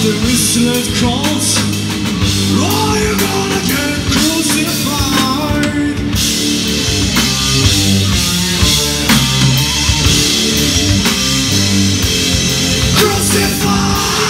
the whistled calls. Oh, you're gonna get crucified. Crucified.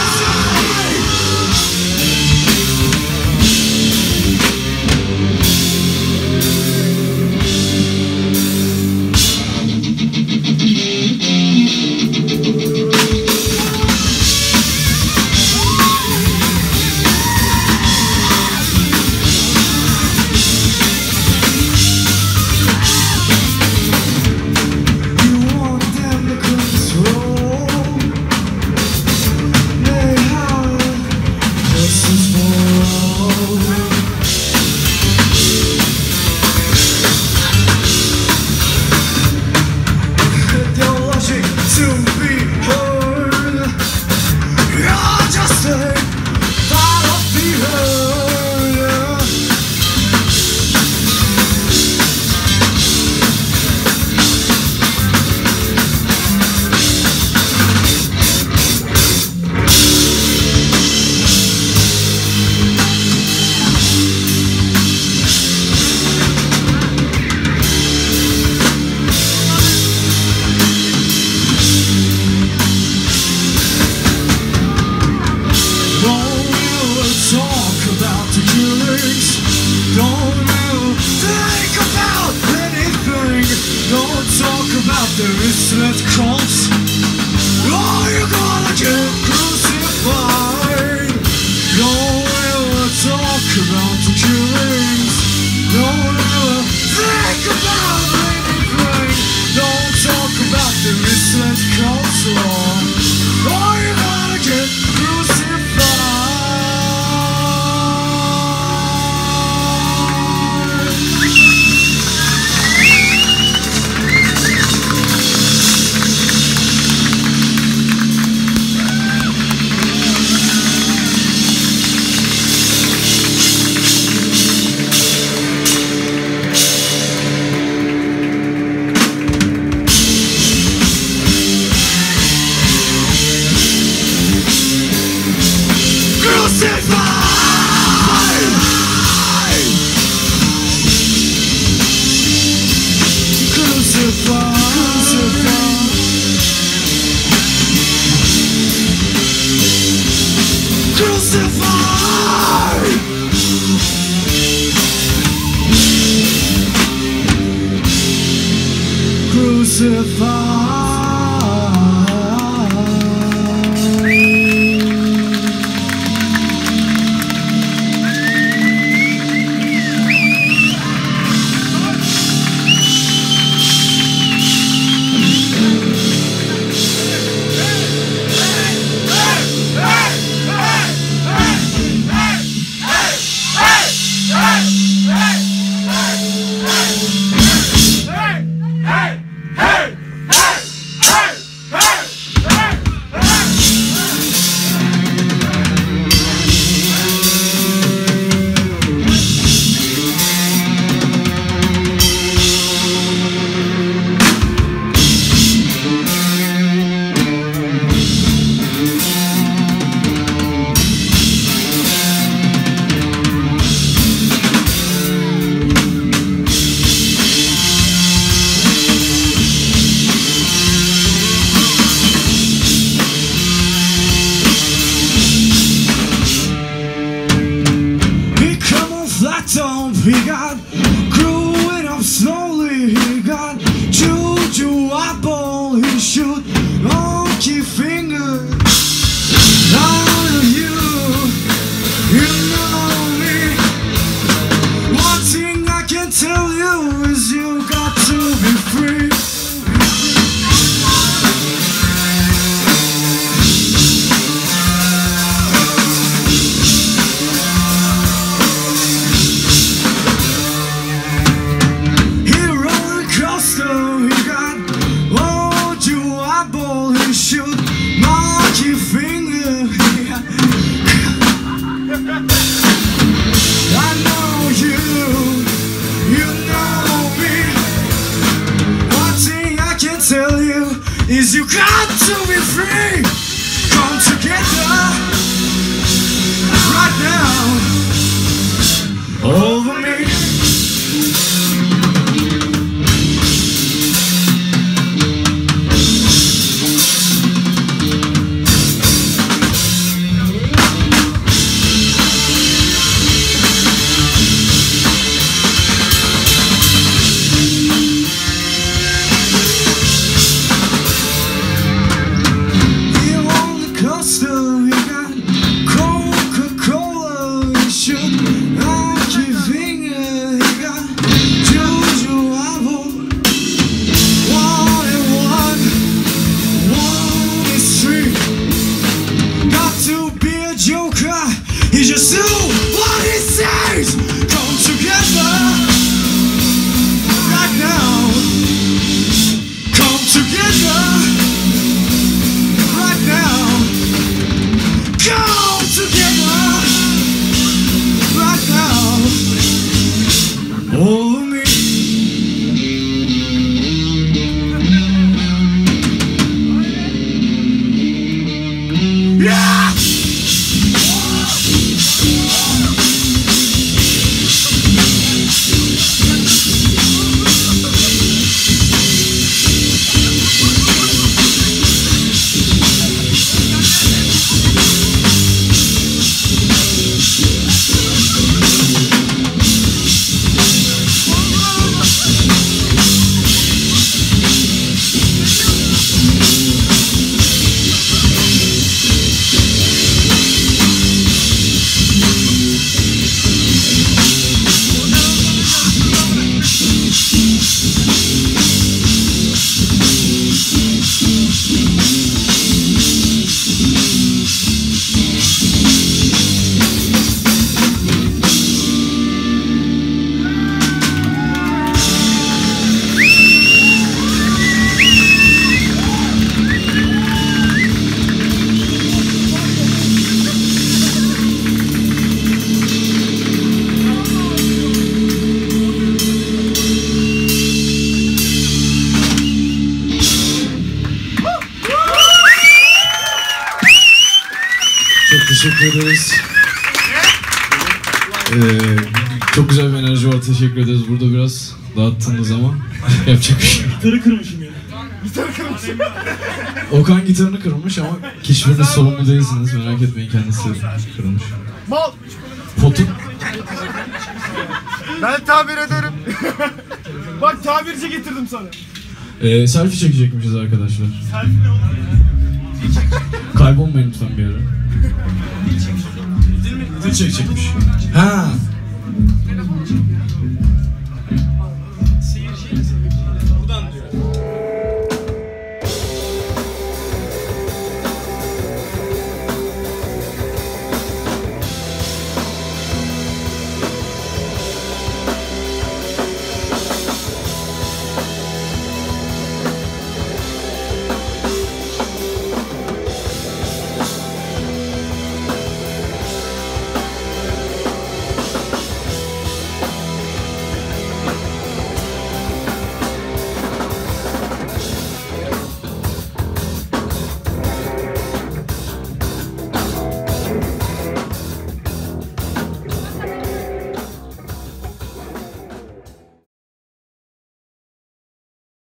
The whistled calls. Oh, you're gonna get crucified. Don't ever talk about the killings. Don't ever think about anything. Don't talk about the whistled calls. Oh, you're gonna get crucified. He got growing up slowly. He got juju apple. He shoot monkey finger out of you. You know me. One thing I can tell you is you got to be free. He got, oh, you We just do what it says. Come together right now. Come together right now. Come together right now. All of me. Yeah! Teşekkür ederiz. Çok güzel bir enerji var. Teşekkür ederiz. Burada biraz dağıttınız ama yapacak bir şey. Gitarı kırmışım ya. Gitarı kırmışım. Okan gitarını kırmış ama hiçbiriniz sorumlu değilsiniz. Merak etmeyin, kendisi kırmış. Mal. Potu. Ben tabir ederim. Bak tabirci getirdim sana. Selfie çekecekmişiz arkadaşlar. Selfie ne olur? Kaybolmayın lütfen bir ara. Dil çekecekmiş. Ha.